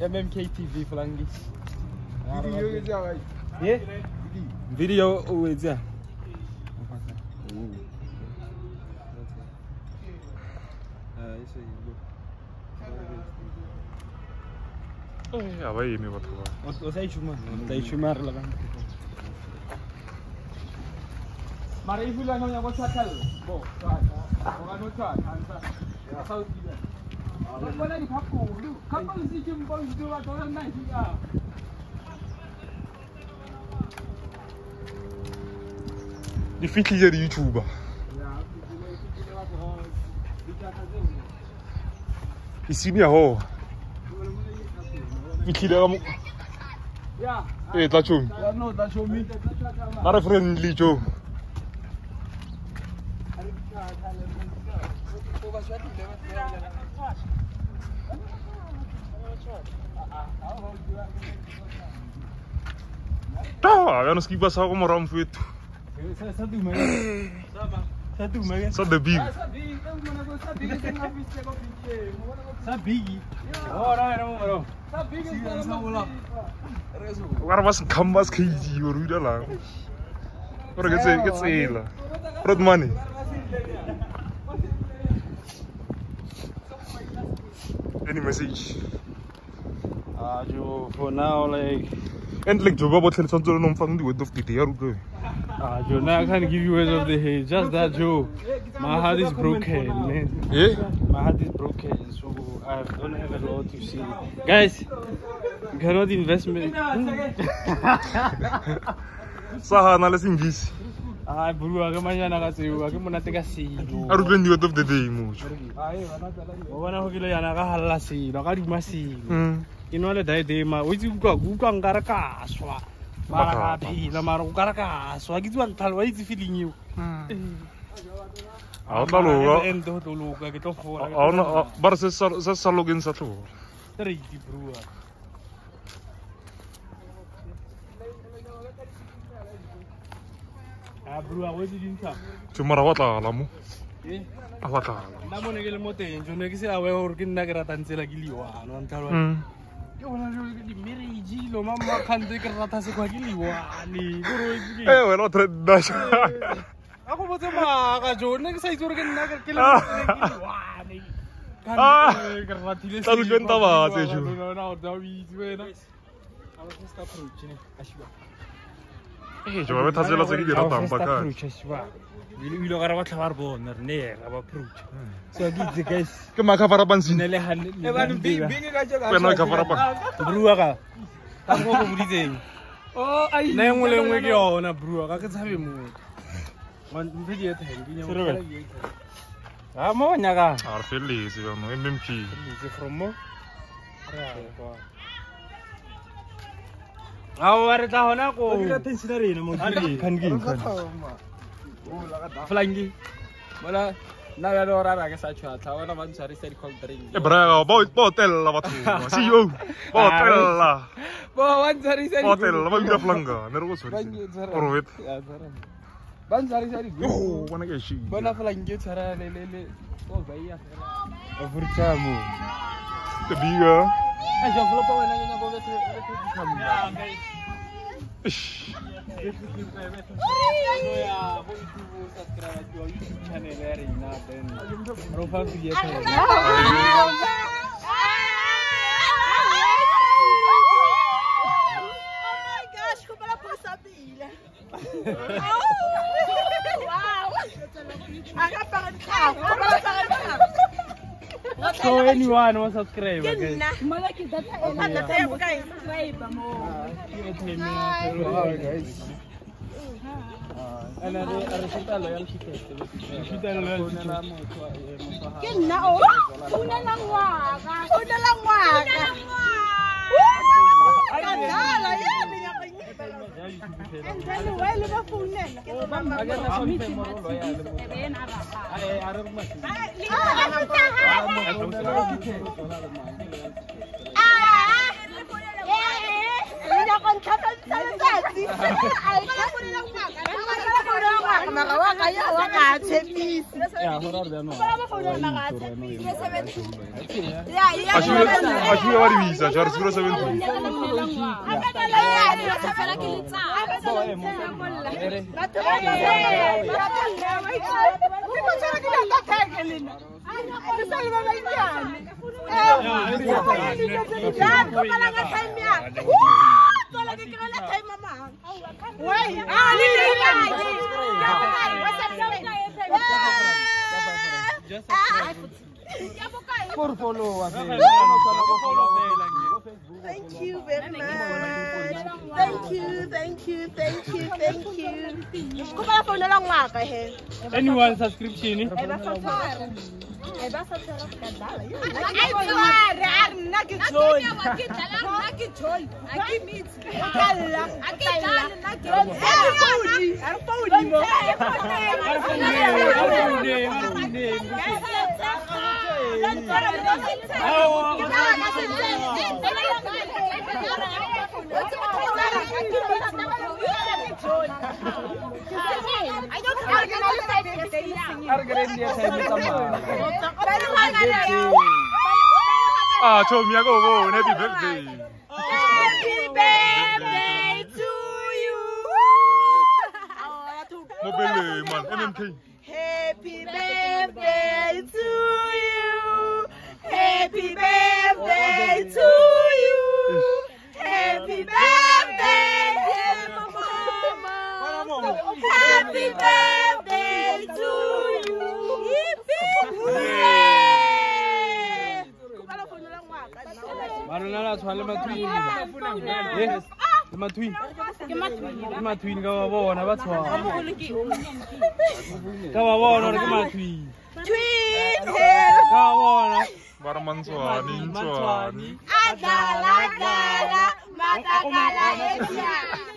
MMK TV flangi. Video is ya. Yeah. Video is ya. Ya vai mi batwa. O sai chuma la kan. Mara ifula no ya botsakal. Bo. Ba no twa kansa. Ya South Sudan. Wala ni kapu. Kapu si jumbo ndio wa dola na hiya. Di fitli di YouTuber. Ici mi ho. Fitli mo. Ya. Ta chum. No, ta chumi. Mara friendly jo. Ya no skipa sa ko moram fuetu. Sa de big. Agora vas kambas keiji oruda la. Ora que tsela. Rod money. Any message? Jo, for now, like. And like Joe, but let's not find the word of the day. Joe, now I can't give you words of the day. Just that, Joe. My heart is broken, man. Yeah? My heart is broken, so I don't have a lot to say. Guys, you cannot invest me. Sahana, let's invest. Bro, I can't take a seat. I don't know the word of the day, Much. I want to go to Halasi, Logadimasi. You know that day, my which you got Gugangaraka, Swa, Marapi, Lamarugaraka, so I get one tell what is feeling you. I don't know. And don't look like it off for but it's a salogin sato. 30 brewer. Brewer, what did you come? Tomorrow, what Lamu? Awata. Namonegel Mote, Jonegis, I will work in Nagrat and Selagiliwa, and Talwa. You want to be married, Gilo, Mamma can't take a Ratasquagiliwa. Eh, well, not Dash. I was a maga, Joe, next I work in Nagakil. Eh, Joe, has a lot of you look at what our bone or near our approach. So I give the guys. Come on, cover up and see. We're not cover up. Brewer. I'm going oh, I will go on a brewer. I can have him. One video. I'm on Yaga. Our Phillies, you know, MMP. From more. Our Tahonako can give. Flangi. Wala nagadora raga sa chat. Tawana man sari sari contring. Bravo, botella batu. See you. Botella. One sari sari. Botella, ma vira flanga. Nervoso. Provet. Ban sari sari. Oh, wanna get she. Bona flangi sara lele. Oh, bhaiya. Furchamu. The bigger. I just look when I go to come. Yeah, guys. So anyone who subscribe, guys. Makawaka Thank you very much. Thank you. Anyone subscription? Ah, show me go. Happy birthday. Happy birthday to you. Mobile man, MMK. Happy birthday to you. Happy birthday to you. Happy birthday, dear mama. Happy birthday to you. Marunala swale matwini. Yes. Matwini. Matwini ka bona ba tshwa. Ka ba bona ke matwini. Twin. Ka bona. Barmanzwani. Adala. Matakala esia.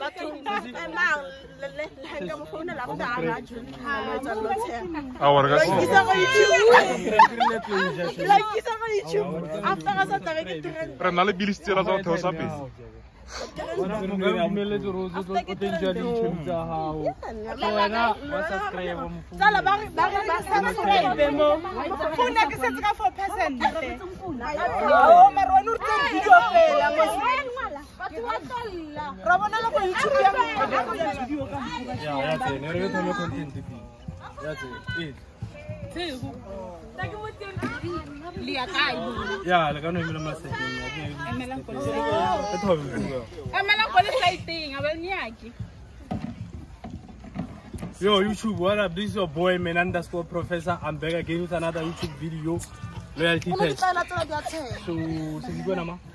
Yo, YouTube, what up? This is your boy man_professor. I'm back again with another YouTube video. Loyalty test. So, you go nama?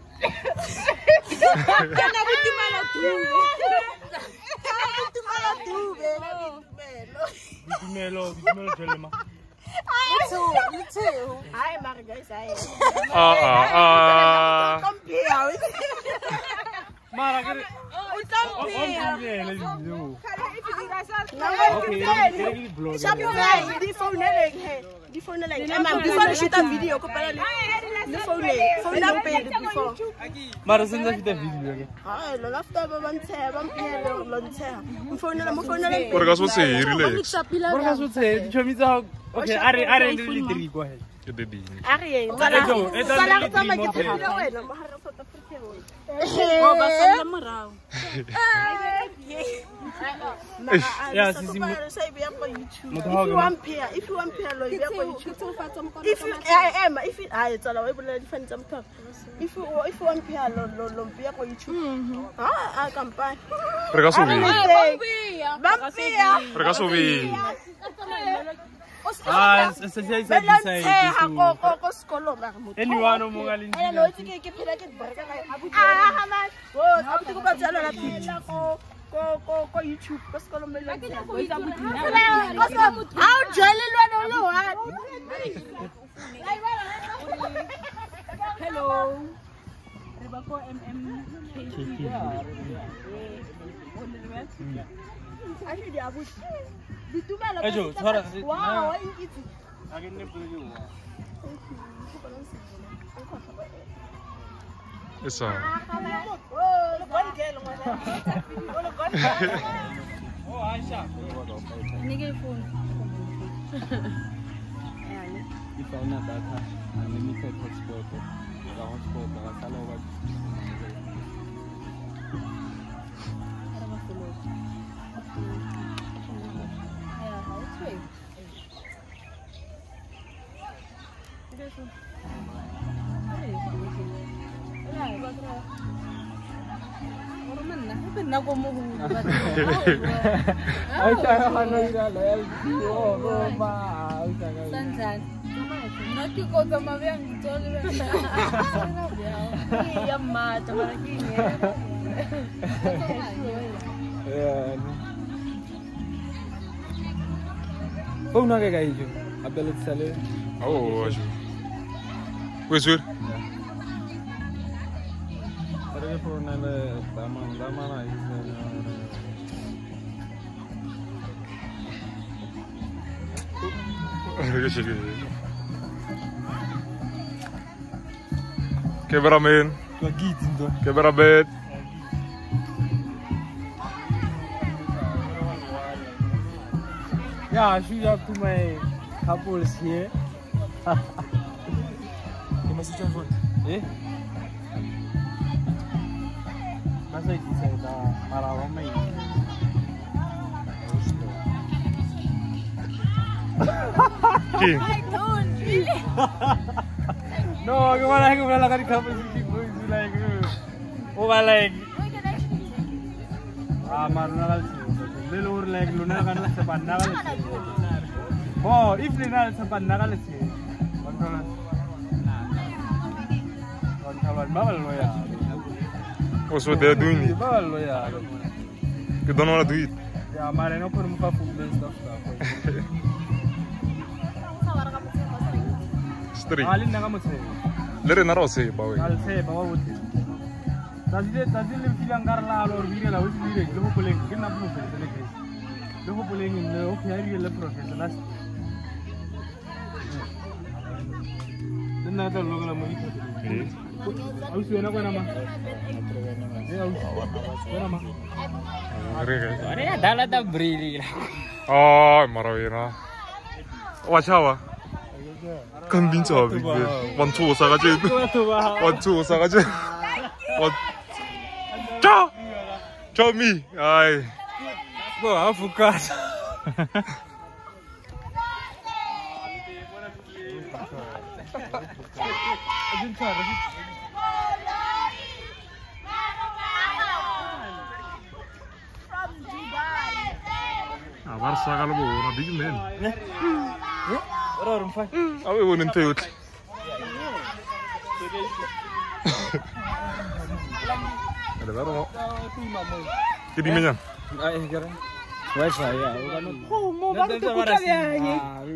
Yeah, if you want pair, if you want pair, if you want pair, I can buy. YouTube, hello. Wow, Yes, Oh, Aisha. If I want data, unlimited hotspot, the hotspot, the salary. Oh, no, I got you. I bet it's selling. Oh, acho. Where's it? Saya pernah le lama lah Cameraman. lagi itu. Cameraman. Yeah, I should have to my couples here. You must join phone. Eh? Masa itu saya dah marah ramai. King. No, kemana kan couples ini lagi. Oh, lagi. Marunal sih. Belur lagi luna kan sepan nagal sih. Oh, if luna sepan nagal sih. Kontrolan bawal lo ya. What's what they're doing here? Bawal lo ya. You don't want to do it. Ya, mare no pun muka food and stuff. Straight. Alin na kamu sih. Lere na rose bawe. Al sih bawa buti. Tadi le bilang karla lo video la usi video lo pulen kena pun sih. Lo pulen ini lo kiari le profesional. Dan ada lo kalau mau ikut. Aku sudah nak nama. Ya, aku nama. Ada dalam dah beri. Ah, marawina. Wachawa. Kan binca bibe. Wancu sagaje. Wancu sagaje. Wan. Cha. Chomi. Ai. Bo, afukat. Barça kalau na big man. Orang rumah. Awe wonen teyot. Ada baru. Kidi menyan. Ai sekarang. Wifi ya, bukan. Oh, mau baru tu buka dia ni.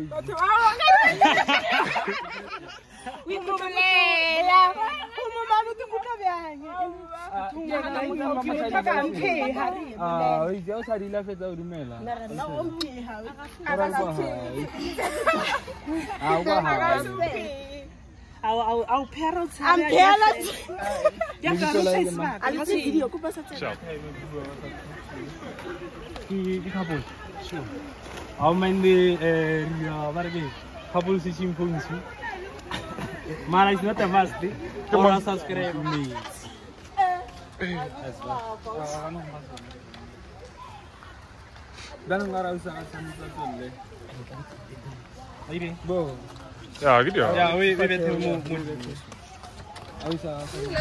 Windu belela. Oh, mau baru tu buka dia ni. Jangan nak kita kampe hari. Oi jauh sari lah feta urumela. Nak umpi hari. Orang bahai. Au perot. Am perot. Dia kalau saya smart. Ada video aku pasal cakap. Di Kabul. Aku main di mana ni? Kabul si Simpung si. Mana itu tak pasti. Orang subscribe ni. Dan orang usah asal le. Aire. Bo. Ya, gitu ya. Ya, we betul mu. Usah.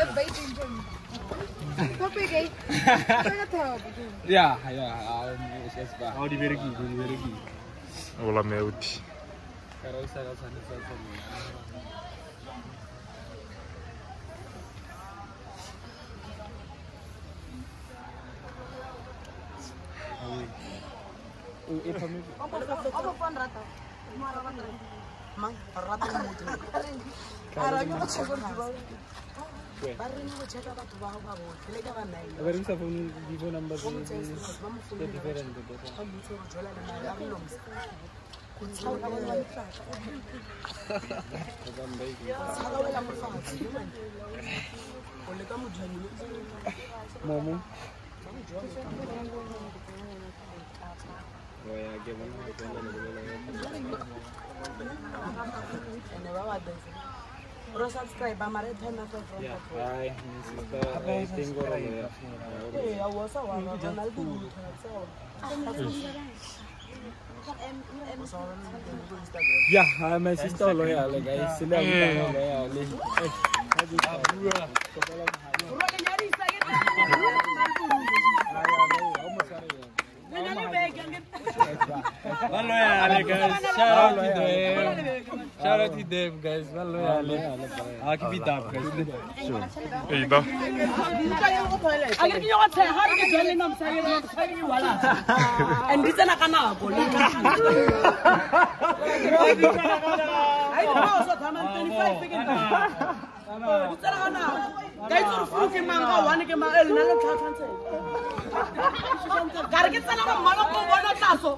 Kopi gay. Saya tahu. Ya, SSB. Oh, di Bergi. Wala meuti. Kalau usah. Apa pun rata. Mang, rata mutu. Aranya macam apa? Baru ni macam apa tu bahu bahu. Lega mana? Baru bisa pun di phone number different tu. Kamu cakap jualan mana? Aku belum. Kalau kamu faham, boleh kamu jual Momo. subscribe amare time na from Hi, I was a one yeah, my sister loyal, guys. Shout out to them, guys. I'll keep it up, guys. Hey, da. And this is a canal. I also come and 25 seconds. Guys, you're fucking manga, one can my another country. Gotta get some of Monaco, one of Tasso.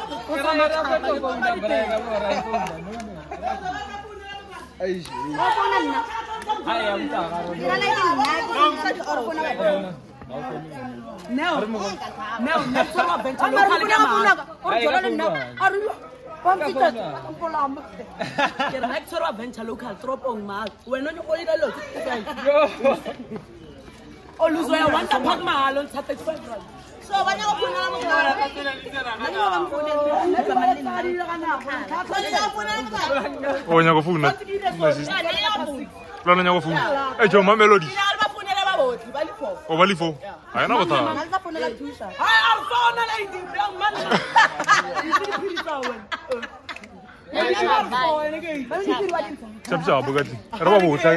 Oh, nyago funa. Lana nyago funa. Eh, Joma Melody. Oh, balifo. Ayana bata. Chapcha bugati. Raba buta.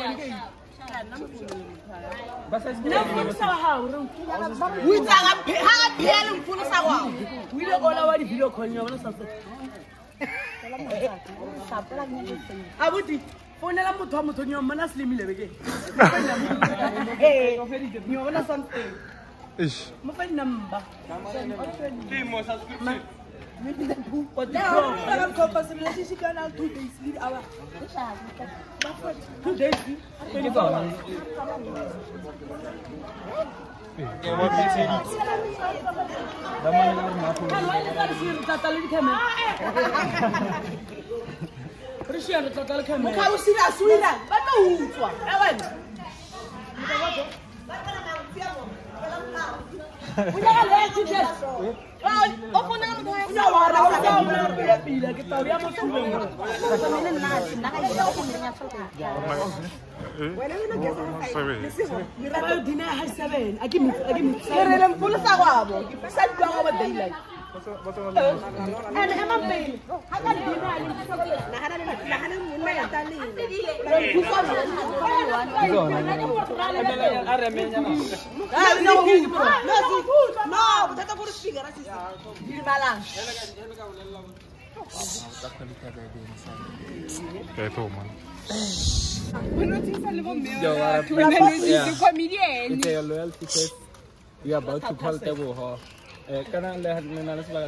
We are about to call Tebo. Can I let me know as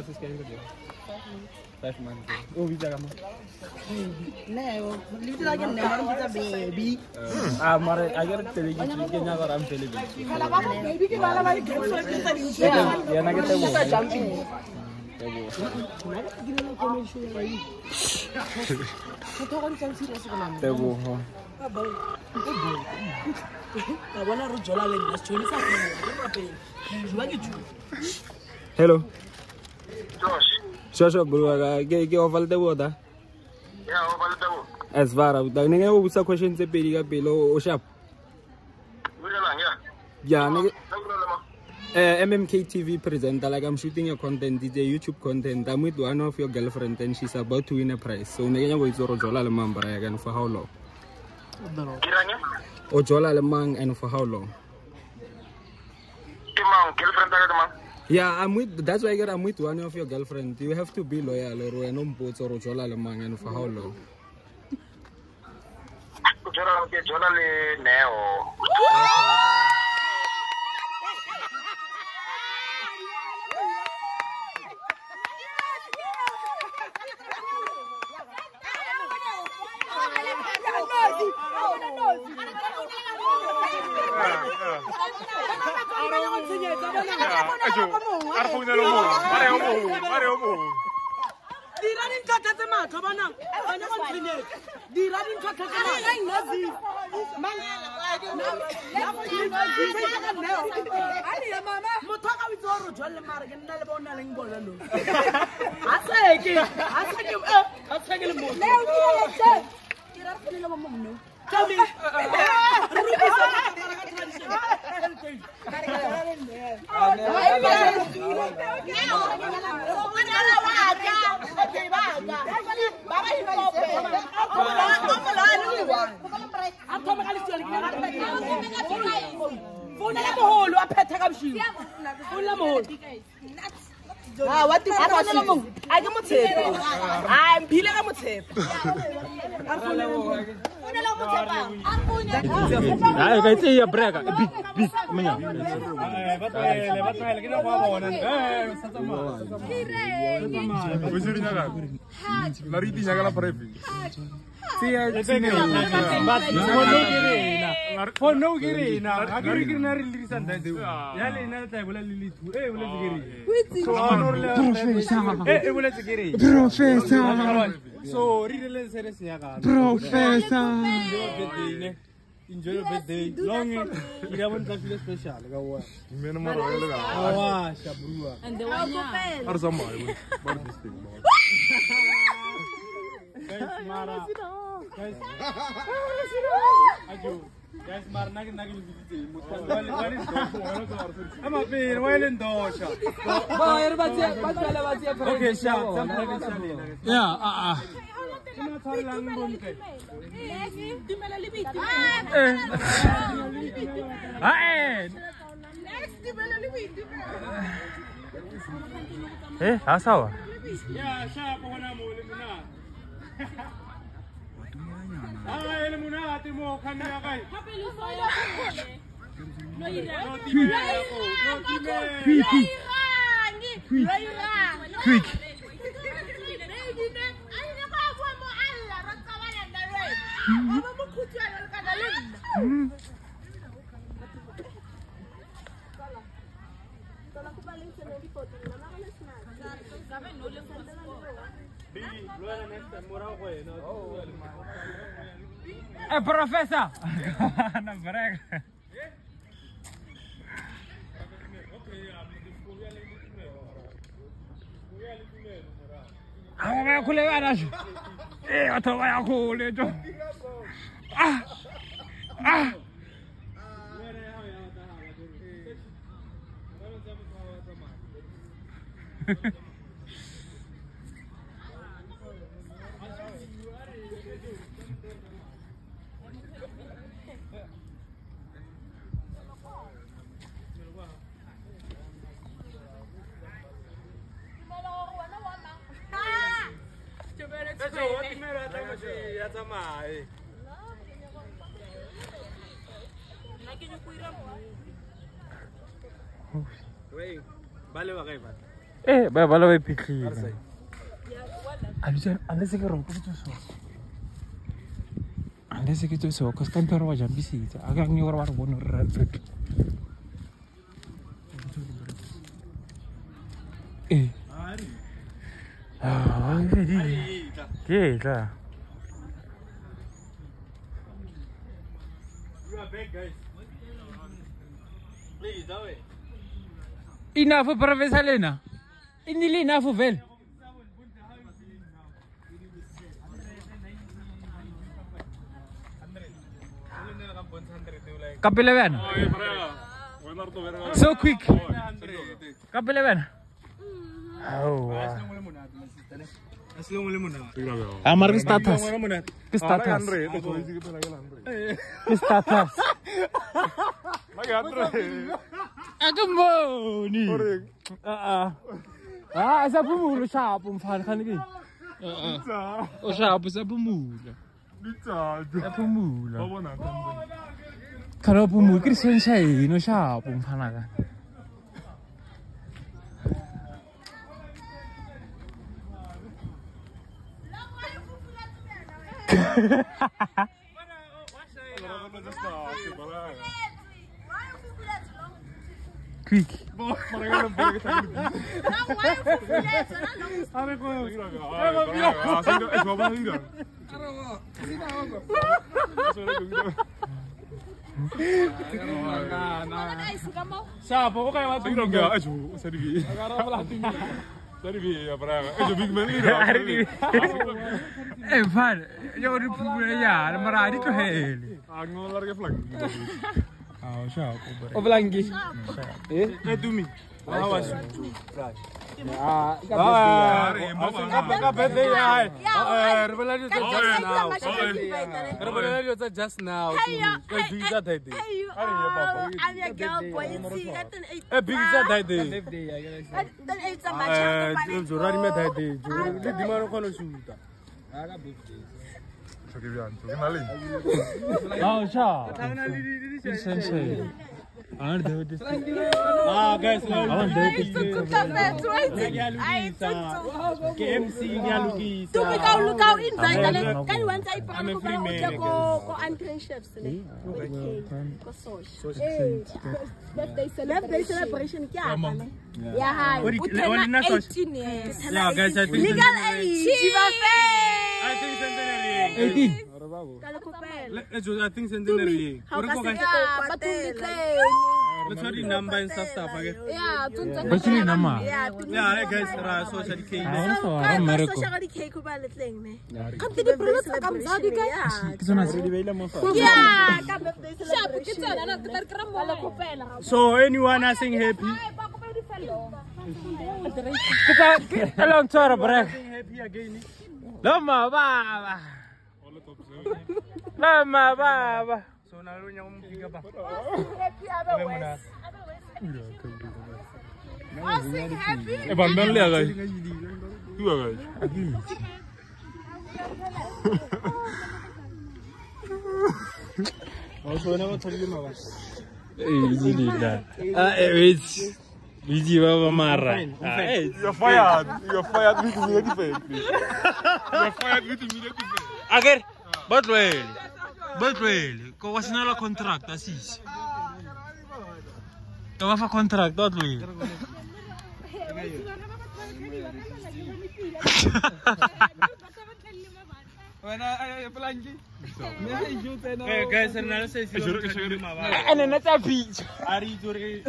5 months. Oh, we are no, little like a never baby. I'm I got to tell you, I'm telling hello. Josh, bro, get over the water. Yeah, over the water. As far as the nigga questions the below or sharp. Yeah, MMK TV presenter, like I'm shooting your content, DJ YouTube content. I'm with one of your girlfriend and she's about to win a prize. So Naya was Ojola Lemang again for how long? Ojola Lemang and for how long? Yeah, I'm with. That's why I'm with one of your girlfriend. You have to be loyal or we're not both or Ojola Lemang and for how long? Dira dintho tse matho bona bana ba tshwenyetse dira dintho tse motho ka witse gore jwale mare ke nna le bona leng bona lo a tseke le mo dira re le mo mo Tell what is I can I'm peeling a motif. I see a brega, big, for no Girina, I can release and so, Professor. Enjoy your birthday. Long, you haven't got the special. And the guys, Marnag I'm a being well in Dosha. Okay, yeah, Eh, asawa? Yeah, sharp when I'm Quick. Professor. Balo epikli. Unless I get to so, because Campero was a visit. I got new one red. Eh. Yeah. Enough for Professor Lena. Enough for Vel. Kapeleven. So quick. Kapeleven. Oh. Amar status. Status. Status. Agamoni. Sa pumulo siya pumfan kanigi. O siya sa pumulo. Sa pumulo. Kalau pumulo Christian siya no siya pumfan ka. quick. Siapa? Kok kayak waktu itu enggak? Sedih. Sedih ya, Praga. Big Man ini. Van, jag gjorde ja, men det är helt. Aku lagi flag. Ja, kör på. Och Blanki. Dumi. Awas. Just now. Guys, KMC Lukisa. Tu kau invite kan wan sai pa ko Uncle Chefs ne. Ko birthday celebration kya ne. Ya hai. Utena 18 years. Yeah, guys, I think legal age. I think centenary. 18. Let's do I think centenary. How ka Let's do number and stuff again. Yeah, Bachelor nama. Yeah, guys, social cake. social cake ko balit lang ne. Kan tidi prince kam zadi ka. Yeah, ka birthday celebration. So anyone asking happy? Kita long cara break. Happy again. Lama baba. Lama baba. So nalunya umpiga ba? Happy otherwise. Sing happy. Ban ban lihat guys. Dua guys. Oh, so nama tadi mana? Easy dah. Wait. Easy baba marah. You're fired. You're fired with immediate effect. You're fired with immediate effect. Agar, betul. Kau wasna la kontrak asis. Kau apa kontrak betul. Guys, saya sih Ana na tapi. Ari jore.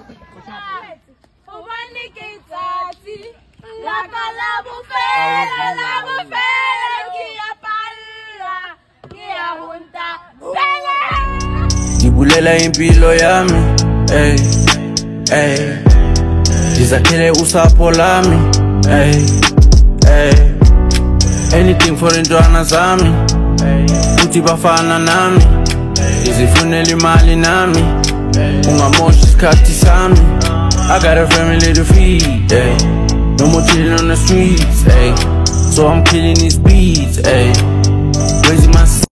Fubani kitati. La kalabu fere ki apalla. Ki ahunta. Ngibulela impilo yami, ey, ey. Ngizakhele usapho lami, ey, ey. Anything for intwana zami, uthi bafana nami. Ngizifunela imali nami, ungamoshi isikhathi sami. I got a family to feed, ey. No more chilling on the streets, ey. So I'm killing these beats, ey. Raising my